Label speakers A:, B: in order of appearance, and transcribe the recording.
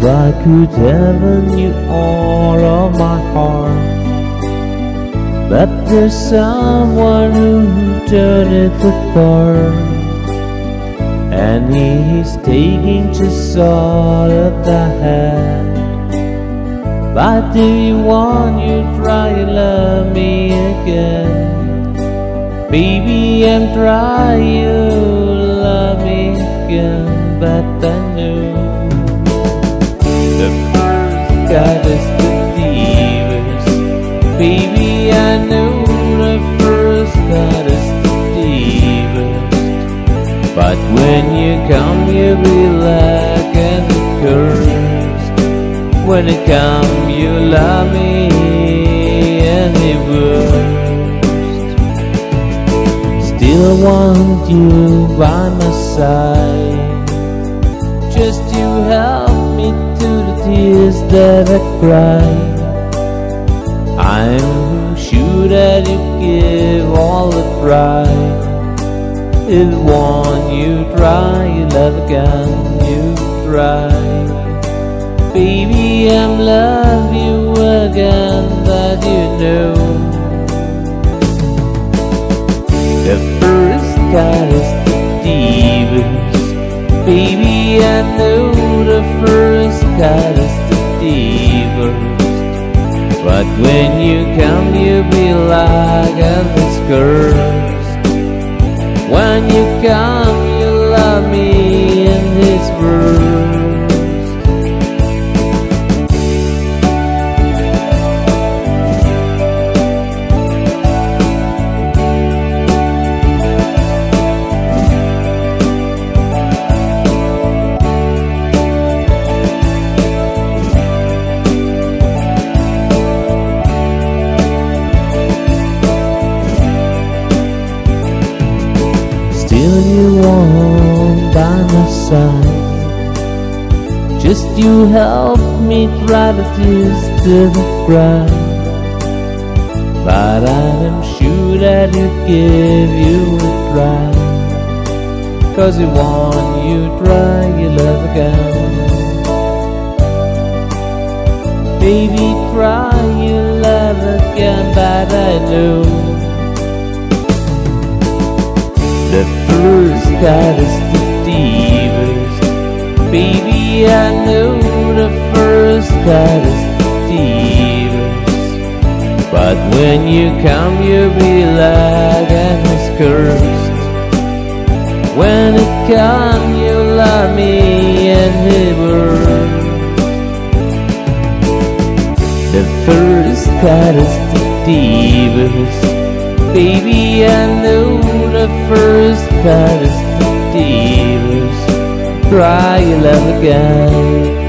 A: If I could have knew all of my heart, but there's someone who turned it apart, and he's taking just all of the head. But do you want you try to love me again? Baby, I'm trying to love me again, but I know the first cut is the deepest. Baby, I know the first cut is the deepest. But when you come, you be like an cursed. When it comes, you love me and it worst. Still want you by my side, just to help me to the tears that I cry. I'm sure that you give all the pride. If one you try, you love again, you try. Baby, I'm love you again, that you know. The first cut is the deepest. Baby, I know the first cut is the deepest. But when you come, you be like a cursed. When you come, you love me in his words. Still you want by my side, just you help me dry the tears to the ground. But I'm sure that you give you a try, 'cause you want you try your love again. Baby, try your love again, but I know the first cut is the deepest. Baby, I know the first cut is the deepest. But when you come, you be like and it's cursed. When it comes, you love me and it works. The first cut is the deepest. Baby, I know the first cut is the deepest. Try your love again.